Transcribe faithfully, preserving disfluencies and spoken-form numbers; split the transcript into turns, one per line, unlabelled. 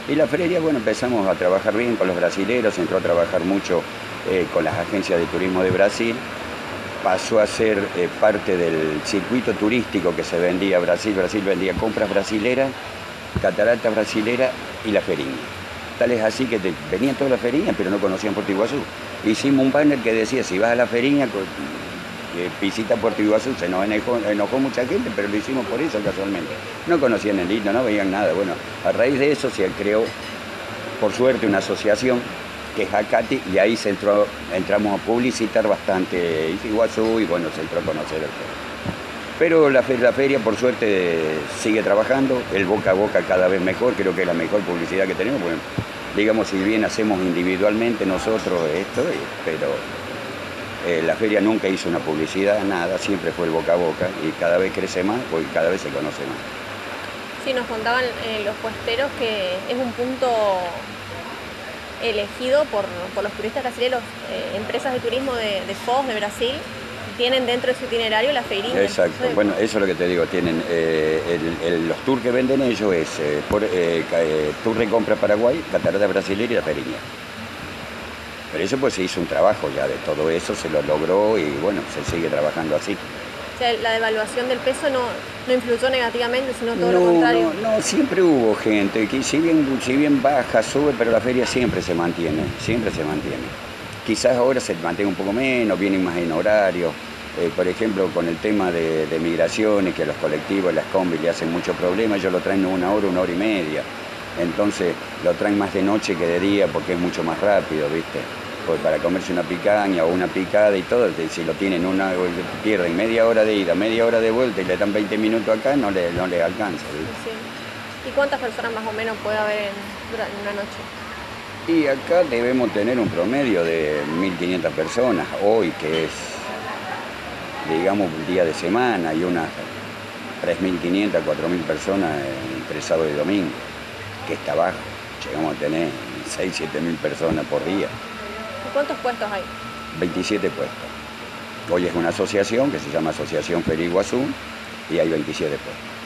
Y la feria, bueno, empezamos a trabajar bien con los brasileros, entró a trabajar mucho eh, con las agencias de turismo de Brasil, pasó a ser eh, parte del circuito turístico que se vendía a Brasil. Brasil vendía compras brasileras, cataratas brasileras y la feriña. Tal es así que te, venían todas las feriñas, pero no conocían Puerto Iguazú. Hicimos un banner que decía, si vas a la feriña, eh, visita Puerto Iguazú. Se nos enojó, enojó mucha gente, pero lo hicimos por eso casualmente. No conocían el himno, no veían nada. Bueno, a raíz de eso se creó, por suerte, una asociación que es ACATI, y ahí se entró, entramos a publicitar bastante Iguazú y bueno, se entró a conocer el pueblo. Pero la feria, la feria, por suerte, sigue trabajando, el boca a boca cada vez mejor, creo que es la mejor publicidad que tenemos. Bueno, digamos, si bien hacemos individualmente nosotros esto, pero eh, la feria nunca hizo una publicidad, nada, siempre fue el boca a boca y cada vez crece más, porque cada vez se conoce más.
Sí, nos contaban eh, los puesteros que es un punto elegido por, por los turistas brasileños, eh, empresas de turismo de, de Foz, de Brasil, tienen dentro de su itinerario la feirinha.
Exacto, entonces, bueno, eso es lo que te digo, tienen eh, el, el, los tours que venden ellos es eh, por, eh, eh, Tour de Compra Paraguay, Catarata Brasilera y la feirinha. Pero eso pues se hizo un trabajo ya de todo eso, se lo logró y bueno, se sigue trabajando así.
O sea, la devaluación del peso no, no influyó negativamente, sino todo
no,
lo contrario.
No, no, siempre hubo gente, que si bien, si bien baja, sube, pero la feria siempre se mantiene, siempre se mantiene. Quizás ahora se mantenga un poco menos, vienen más en horario. Eh, por ejemplo, con el tema de, de migraciones, que a los colectivos, las combis le hacen mucho problema, ellos lo traen una hora, una hora y media. Entonces lo traen más de noche que de día porque es mucho más rápido, ¿viste? Pues para comerse una picaña o una picada y todo, si lo tienen una, pierden media hora de ida, media hora de vuelta y le dan veinte minutos acá, no les no le alcanza, ¿viste?
Sí. ¿Y cuántas personas más o menos puede haber en, durante una noche?
Y acá debemos tener un promedio de mil quinientas personas hoy, que es, digamos, un día de semana, y unas tres mil quinientas, cuatro mil personas entre sábado y domingo, que está bajo. Llegamos a tener seis, siete mil personas por día.
¿Y cuántos puestos hay?
veintisiete puestos. Hoy es una asociación que se llama Asociación Feria Iguazú y hay veintisiete puestos.